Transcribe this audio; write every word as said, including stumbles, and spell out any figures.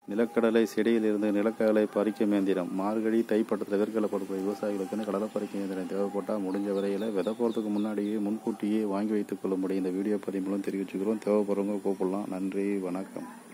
நிலக்கடலை செடியிலிருந்து நிலக்கடலை பறிக்கும் இயந்திரம். மார்கழி தைப்பட்டத்தில் எதிர்கொள்ளப்படக்கூடிய விவசாயிகளுக்கு கடலை பறிக்கும் இயந்திரம் தேவைப்பட்டால் முடிஞ்ச வரையில் விதை போகிறதுக்கு முன்னாடியே முன்கூட்டியே வாங்கி வைத்துக் கொள்ள முடியும். இந்த வீடியோ பதிவு மூலம் தெரிவிச்சுக்கிறோம். தேவைப்படுறவங்க கூப்பிடலாம். நன்றி, வணக்கம்.